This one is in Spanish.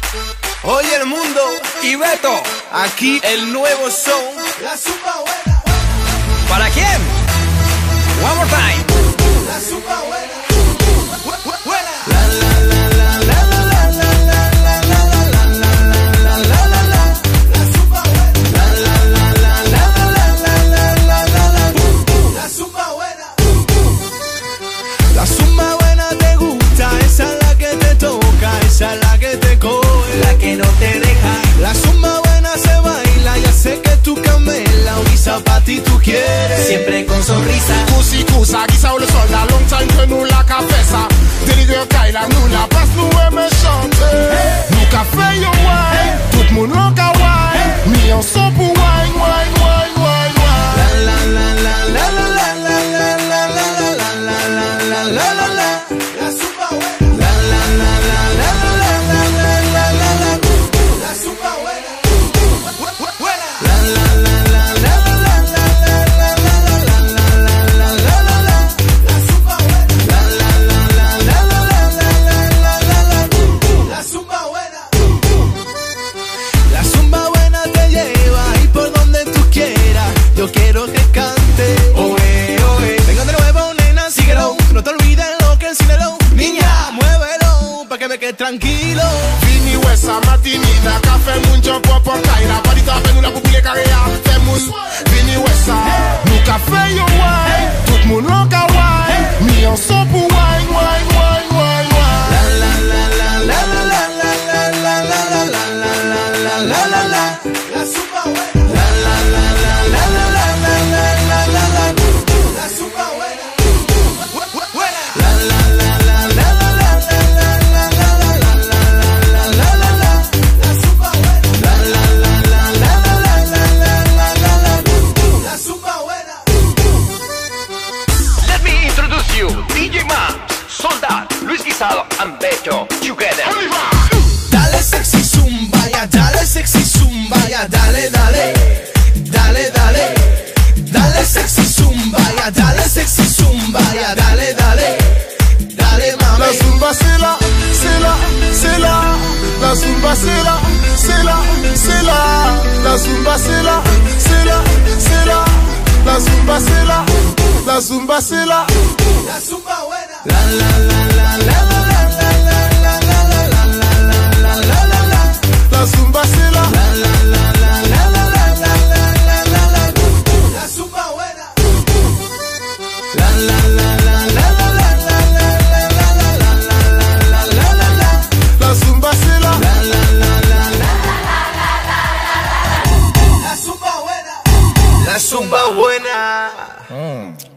Oye el mundo y Beto, aquí el nuevo son. La zumba buena. ¿Para quién? One more time. La zumba buena. Buena. La la la la la la la la la la la la la la la. La zumba buena. La la la la la la la la la la. La zumba buena. La zumba buena te gusta, esa es la que te toca, esa es la que te coge, la que no te deja. La zumba buena se baila, ya sé que tú camela, Orisa pa' ti tú quieres, siempre con sonrisa. Kusa, gisa ou le soldat, long time que nous la ka fè sa. Délire Kaila, nous la passe, nous aime chanter. Nous ka fè yo wine, tout moun l'on ka wine. Mi an son pou wine, wine, wine, wine, wine. La la la la la la la la la la la la la la la la. La zumba buena. La la la la la la la la la la la. La zumba buena. Buena. La la la la la la la la la la la la la la la. La zumba buena. La la la la la la la la la la. La zumba buena. La zumba buena te lleva y por donde tú quieras. Yo quiero que cante. Oe, oe. Vengo de nuevo, nena, síguelo. No te olvides lo que enséñalo. Niña, muévelo pa' que me quede tranquilo. Vini Wessa, Martinina, ka fè moun jump up on Kaila. Badi ta fè nou la pou koule karea. Fè moun Vini Wessa, nou ka fè yo wine, tout moun l'on ka wine. Mi an son pou wine, wine, wine, wine, wine. La la la la la la la la la la la la la la la la la. La zumba buena. La la la la la la la la la la la la. La zumba buena. Buena. La la la la la la la la la la la la la la la. La zumba buena. La la la la la la la la la la la. La zumba buena. Let me introduce you, DJ Mams, Soldat, Luis Guisado, and Beto, together. Dale sexy zumba, ya dale sexy zumba, ya dale dale, dale dale, dale sexy zumba, ya dale sexy zumba, ya dale dale, dale La mami. zumba c'est là, c'est là, c'est là. La zumba c'est là, c'est là, c'est là. La zumba c'est là, c'est là, c'est là. La zumba c'est là, la zumba c'est là. La zumba buena. La la la la la la la la la la la la la la la la. La zumba c'est là. La la la la la la la la la la la. La zumba buena. La la la la la la la la la la la la la la la. La zumba c'est là. La la la la la. La zumba buena. La zumba buena.